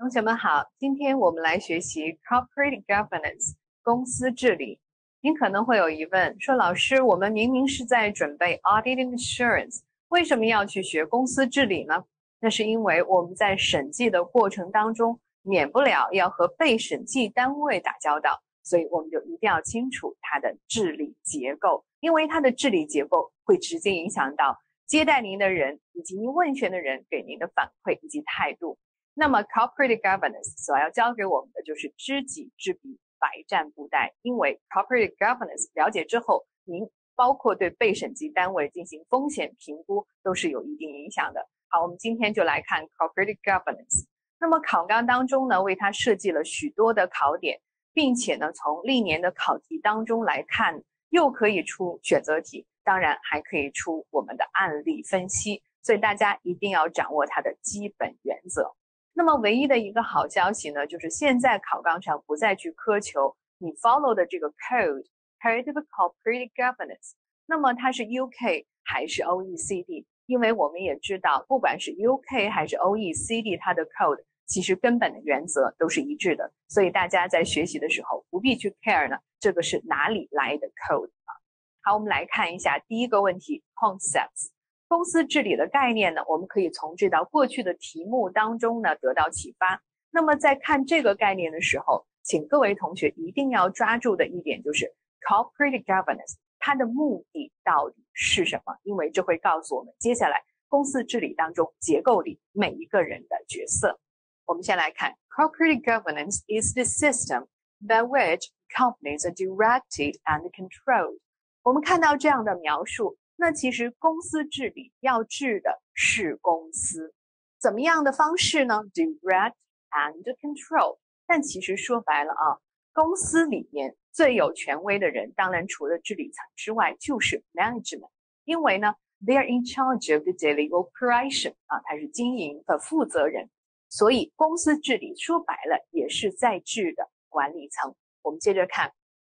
同学们好，今天我们来学习 Corporate Governance 公司治理。您可能会有疑问，说老师，我们明明是在准备 Audit and Assurance，为什么要去学公司治理呢？那是因为我们在审计的过程当中，免不了要和被审计单位打交道，所以我们就一定要清楚它的治理结构，因为它的治理结构会直接影响到接待您的人以及您问询的人给您的反馈以及态度。那么 Corporate Governance 所要教给我们的就是知己知彼，百战不殆。因为 Corporate Governance 了解之后，您包括对被审计单位进行风险评估都是有一定影响的。好，我们今天就来看 Corporate Governance。那么考纲当中呢，为它设计了许多的考点，并且呢，从历年的考题当中来看，又可以出选择题，当然还可以出我们的案例分析，所以大家一定要掌握它的基本原则。那么唯一的一个好消息呢，就是现在考纲上不再去苛求你 follow 的这个 code of corporate governance， 那么它是 UK 还是 OECD， 因为我们也知道不管是 UK 还是 OECD， 它的 code 其实根本的原则都是一致的，所以大家在学习的时候不必去 care 呢这个是哪里来的 code 啊。好，我们来看一下第一个问题 concepts。公司治理的概念呢，我们可以从这道过去的题目当中呢得到启发。那么在看这个概念的时候，请各位同学一定要抓住的一点就是 Corporate Governance 它的目的到底是什么？因为这会告诉我们接下来公司治理当中结构里每一个人的角色。我们先来看 Corporate Governance is the system by which companies are directed and controlled。我们看到这样的描述，那其实公司治理要治的是公司，怎么样的方式呢？ Direct and control。 但其实说白了啊，公司里面最有权威的人，当然除了治理层之外就是 management， 因为呢 they are in charge of the daily operation 啊，他是经营的负责人，所以公司治理说白了也是在治的管理层。我们接着看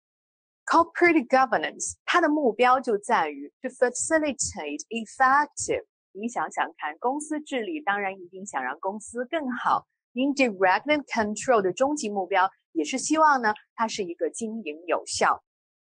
Corporate Governance 它的目标就在于 to facilitate effective， 你想想看，公司治理当然一定想让公司更好， Indirect and control 的终极目标也是希望呢它是一个经营有效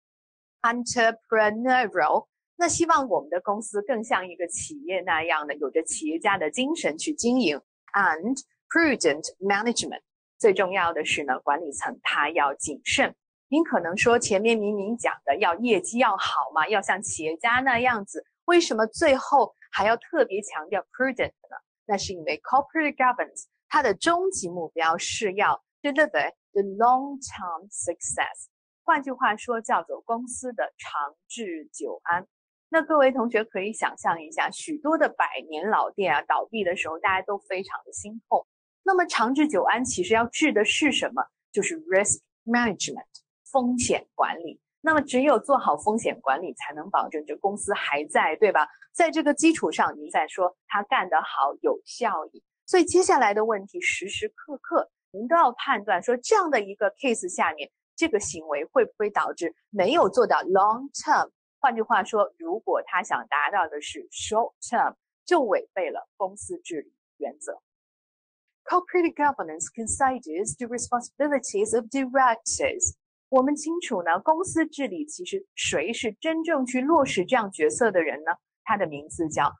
Entrepreneurial， 那希望我们的公司更像一个企业那样的有着企业家的精神去经营 And prudent management， 最重要的是呢管理层它要谨慎。您可能说前面明明讲的要业绩要好嘛，要像企业家那样子，为什么最后还要特别强调 prudent 呢？那是因为 corporate governance 它的终极目标是要 deliver the long-term success， 换句话说叫做公司的长治久安。那各位同学可以想象一下，许多的百年老店啊倒闭的时候大家都非常的心痛，那么长治久安其实要治的是什么？就是 risk management，风险管理。那么只有做好风险管理才能保证这公司还在，对吧？在这个基础上您再说它干得好有效益，所以接下来的问题时时刻刻您都要判断说这样的一个 case 下面这个行为会不会导致没有做到 long term， 换句话说如果他想达到的是 short term， 就违背了公司治理原则。Corporate governance considers the responsibilities of directors。我们清楚呢，公司治理其实谁是真正去落实这样角色的人呢？他的名字叫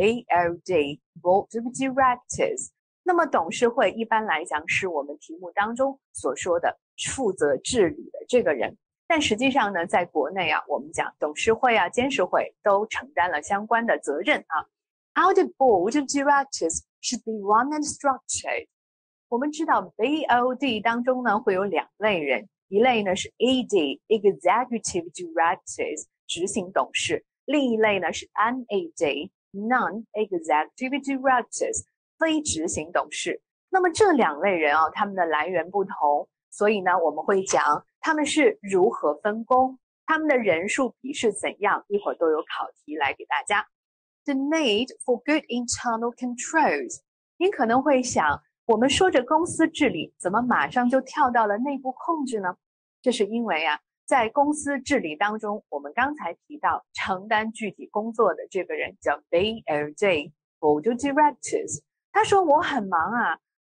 BOD Board of Directors。 那么董事会一般来讲是我们题目当中所说的负责治理的这个人，但实际上呢，在国内啊，我们讲董事会啊、监事会都承担了相关的责任啊。How the Board of Directors should be run and structured。 我们知道 BOD 当中呢会有两类人，一类呢是 ED Executive Directors 执行董事，另一类呢是 NED Non-Executive Directors 非执行董事。那么这两类人啊，他们的来源不同，所以呢我们会讲他们是如何分工，他们的人数比是怎样，一会儿都有考题来给大家。The need for good internal controls。 您可能会想，我们说着公司治理，怎么马上就跳到了内部控制呢？这是因为啊，在公司治理当中，我们刚才提到承担具体工作的这个人叫 BOD Board of Directors。他说我很忙啊，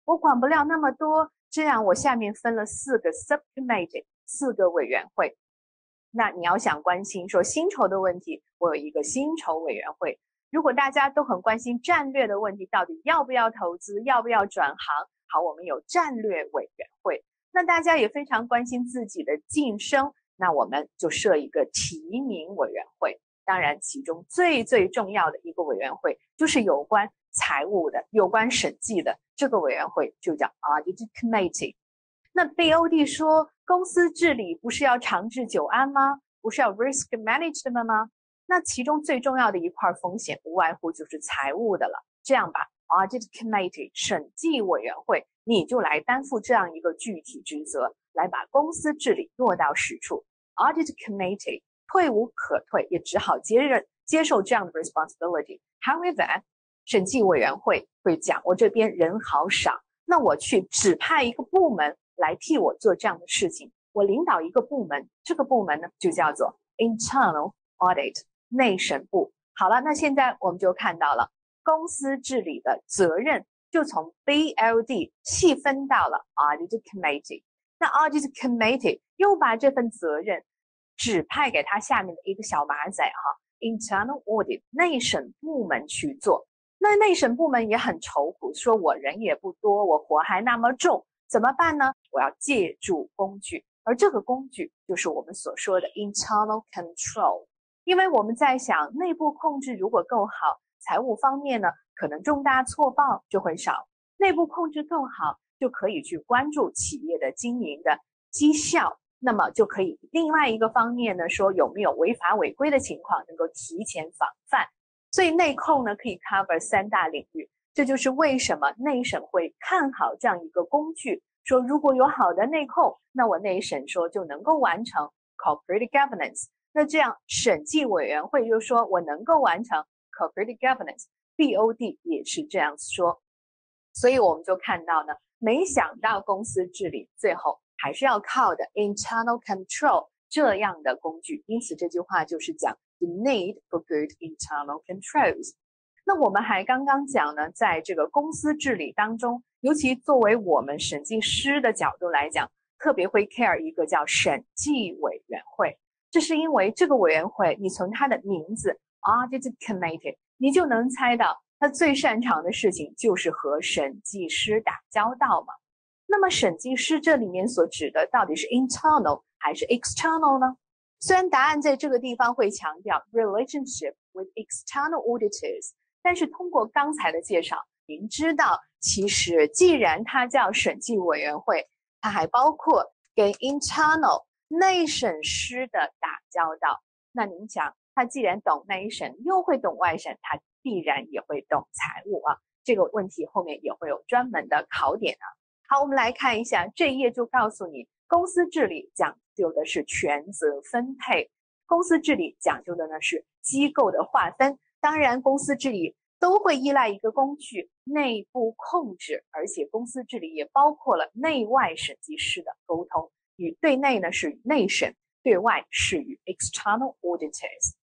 我管不了那么多，这样我下面分了4个 subcommittee， 4个委员会。那你要想关心说薪酬的问题，我有一个薪酬委员会。如果大家都很关心战略的问题，到底要不要投资，要不要转行，好，我们有战略委员会。那大家也非常关心自己的晋升，那我们就设一个提名委员会。当然其中最重要的一个委员会就是有关财务的，有关审计的，这个委员会就叫 Audit Committee。 那 BOD 说公司治理不是要长治久安吗？不是要 risk management 吗？那其中最重要的一块风险无外乎就是财务的了。这样吧， Audit Committee 审计委员会，你就来担负这样一个具体职责，来把公司治理落到实处。 Audit Committee 退无可退，也只好接受这样的 responsibility。 However， 审计委员会会讲，我这边人好少，那我去指派一个部门来替我做这样的事情，我领导一个部门，这个部门呢就叫做 Internal Audit， 内审部。好了，那现在我们就看到了公司治理的责任就从 BOD 细分到了 Audit Committee。 那 Audit Committee 又把这份责任指派给他下面的一个小马仔Internal Audit 内审部门去做。那内审部门也很愁苦，说我人也不多，我活还那么重，怎么办呢？我要借助工具，而这个工具就是我们所说的 internal control。 因为我们在想，内部控制如果够好，财务方面呢可能重大错报就会少，内部控制更好，就可以去关注企业的经营的绩效，那么就可以另外一个方面呢说有没有违法违规的情况，能够提前防范。所以内控呢可以 cover 3大领域，这就是为什么内审会看好这样一个工具，说如果有好的内控，那我内审说就能够完成 corporate governance。 那这样审计委员会就说我能够完成 corporate governance， BOD 也是这样说。所以我们就看到呢，没想到公司治理最后还是要靠的 internal control 这样的工具，因此这句话就是讲The need for good internal controls。 那我们还刚刚讲呢，在这个公司治理当中，尤其作为我们审计师的角度来讲，特别会 care 一个叫审计委员会。这是因为这个委员会，你从它的名字 Audit Committee， 你就能猜到它最擅长的事情就是和审计师打交道嘛。那么审计师这里面所指的到底是 internal 还是 external 呢？虽然答案在这个地方会强调 relationship with external auditors， 但是通过刚才的介绍，您知道其实既然它叫审计委员会，它还包括跟 internal 内审师的打交道。那您讲他既然懂内审又会懂外审，他必然也会懂财务这个问题后面也会有专门的考点好，我们来看一下这一页，就告诉你公司治理讲究的是权责分配，公司治理讲究的呢是机构的划分。当然公司治理都会依赖一个工具内部控制，而且公司治理也包括了内外审计师的沟通，与对内呢是与内审，对外是与 external auditors。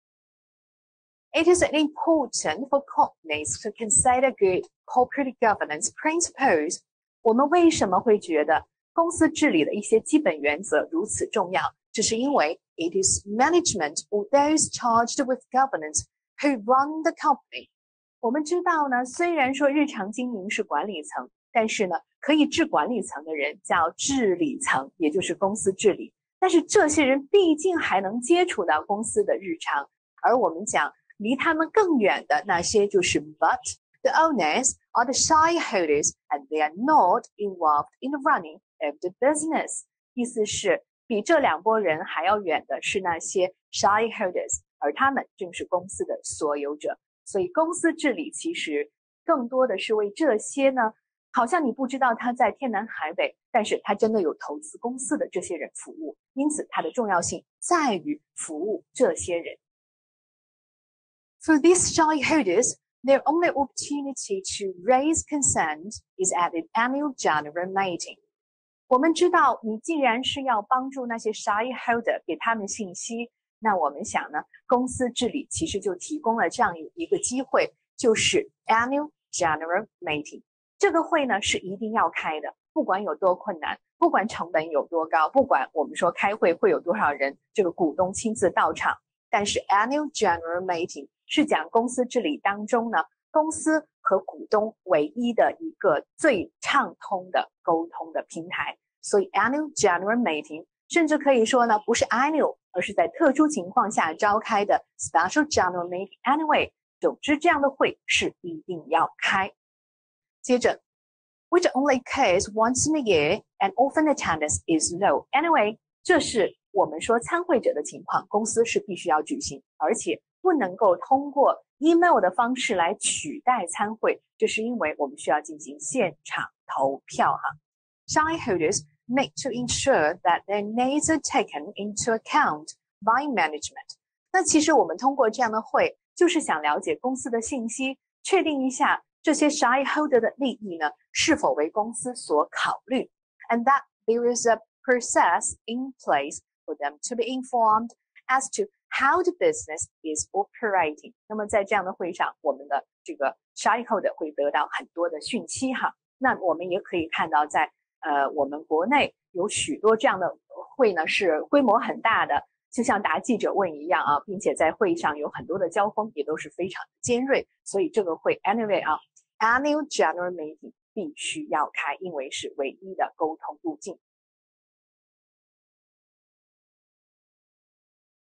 It is important for companies to consider good corporate governance principles。 我们为什么会觉得公司治理的一些基本原则如此重要？这是因为 it is management or those charged with governance who run the company。 我们知道呢，虽然说日常经营是管理层，但是呢，可以治管理层的人叫治理层，也就是公司治理。但是这些人毕竟还能接触到公司的日常，而我们讲离他们更远的那些就是 but the owners are the shareholders and they are not involved in the running of the business。 意思是比这两拨人还要远的是那些 shareholders， 而他们正是公司的所有者。所以公司治理其实更多的是为这些呢，好像你不知道他在天南海北，但是他真的有投资公司的这些人服务，因此它的重要性在于服务这些人。For these shareholders, their only opportunity to raise concerns is at the annual general meeting。 我们知道你既然是要帮助那些 shareholder 给他们信息，那我们想呢，公司治理其实就提供了这样一个机会，就是 annual general meeting。 这个会呢是一定要开的，不管有多困难，不管成本有多高，不管我们说开会会有多少人，这个股东亲自到场，但是 Annual General Meeting 是讲公司治理当中呢，公司和股东唯一的一个最畅通的沟通的平台，所以 Annual General Meeting 甚至可以说呢，不是 Annual， 而是在特殊情况下召开的 Special General Meeting Anyway。总之，这样的会是一定要开。接着 which only occurs once in a year and often attendance is low. Anyway, 这是我们说参会者的情况，公司是必须要举行，而且不能够通过 email 的方式来取代参会，这是因为我们需要进行现场投票哈。Shareholders need to ensure that their needs are taken into account by management. 那其实我们通过这样的会，就是想了解公司的信息，确定一下这些 shareholder 的利益呢，是否为公司所考虑 and that there is a process in place for them to be informed as to how the business is operating. 那么在这样的会上，我们的这个 shareholder 会得到很多的讯息哈。那我们也可以看到在我们国内有许多这样的会呢，是规模很大的，就像答记者问一样啊，并且在会上有很多的交锋，也都是非常的尖锐。所以这个会 anyway 啊 ，Annual General Meeting 必须要开，因为是唯一的沟通路径。